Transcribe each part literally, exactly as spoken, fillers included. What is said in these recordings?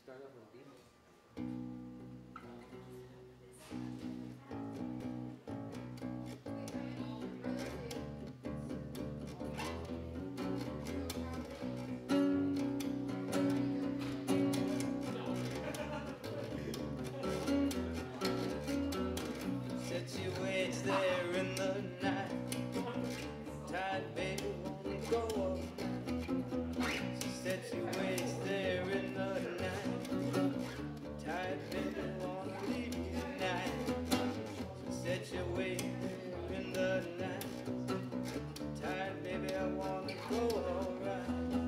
start off with B. Said she waits there in the night. Tired baby, won't go up. She said she waits there in the night. Tired baby, wanna leave me tonight. She said she waits there in the night. Tired baby, I wanna go alright.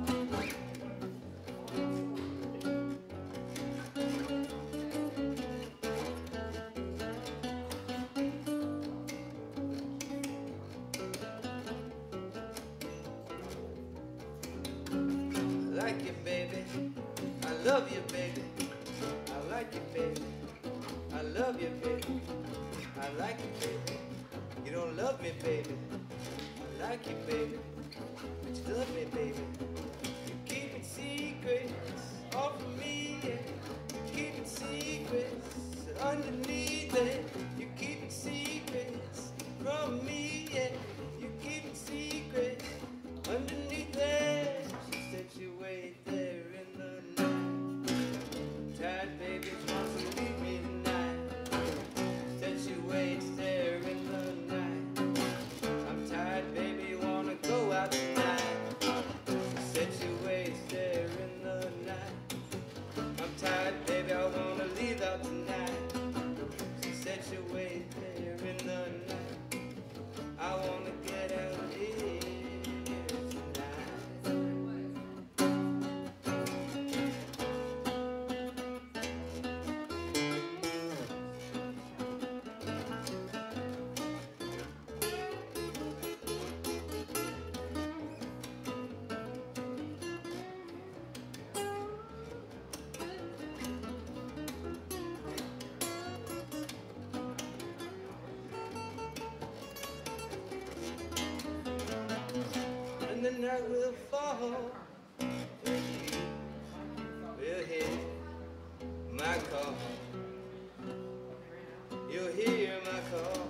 I like you, baby. I love you, baby. I like you, baby. I love you, baby. I like you, baby. You don't love me, baby. I like you, baby. But you love me, baby. You keep it secrets all from me, yeah. You keep it secrets underneath it. You keep it secrets from me, yeah. You keep it secrets underneath it. She said she wait there in the night. Tired baby wants to leave me tonight. Said she waits there in the night. I'm tired baby, wanna go out tonight. Said she waits there in the night. I'm tired baby, I wanna leave out tonight. She said she waits there in the night. I wanna get out of here. And the night will fall when you will hear my call. You'll hear my call,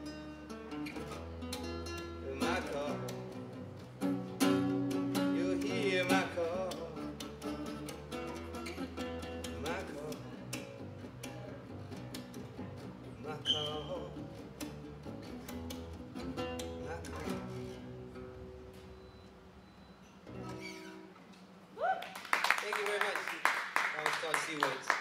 my call. You'll hear my call, my call, my call, my call. Thank you very much. I was called Sea Waits.